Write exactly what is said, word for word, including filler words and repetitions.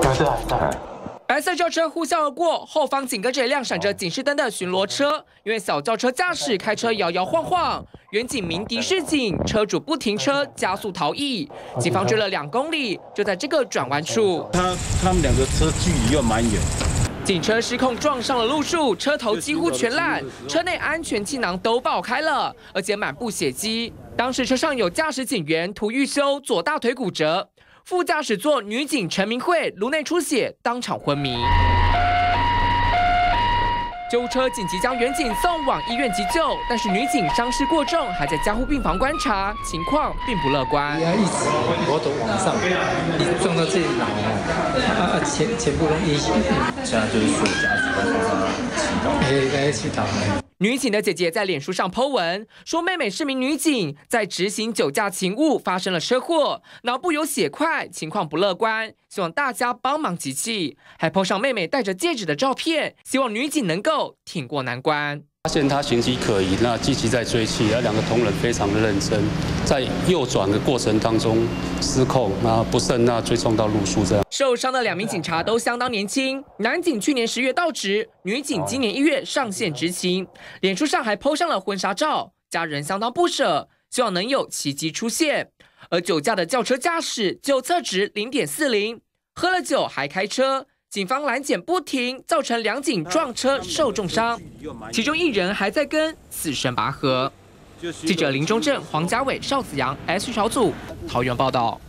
有这还在。 白色轿车呼啸而过，后方紧跟着亮闪着警示灯的巡逻车。因为小轿车驾驶开车摇摇晃晃，远警鸣笛示警，车主不停车加速逃逸。警方追了两公里，就在这个转弯处， 他他们两个车距离又蛮远。 警车失控撞上了路树，车头几乎全烂，车内安全气囊都爆开了，而且满布血迹。当时车上有驾驶警员涂玉修左大腿骨折。 副驾驶座女警陈明慧颅内出血，当场昏迷。救护车紧急将远警送往医院急救，但是女警伤势过重，还在加护病房观察，情况并不乐观。 他一直摩托往上，你撞到这里脑啊，前前部都阴血。 现在就是所有家属都帮他祈祷， 哎哎，祈祷。 女警的姐姐在脸书上 po 文说，妹妹是名女警，在执行酒驾勤务发生了车祸，脑部有血块，情况不乐观，希望大家帮忙集气，还 po 上妹妹戴着戒指的照片，希望女警能够挺过难关。 发现他形迹可疑，那积极在追气，那两个同仁非常的认真，在右转的过程当中失控，那不慎那追撞到路树这样。 受伤的两名警察都相当年轻，男警去年十月到职，女警今年一月上线执勤。脸书上还 po 上了婚纱照，家人相当不舍，希望能有奇迹出现。而酒驾的轿车驾驶酒测值零点四零，喝了酒还开车。 警方拦检不停，造成两警撞车受重伤，其中一人还在跟死神拔河。记者林中正、黄家伟、邵子阳 S 小组桃园报道。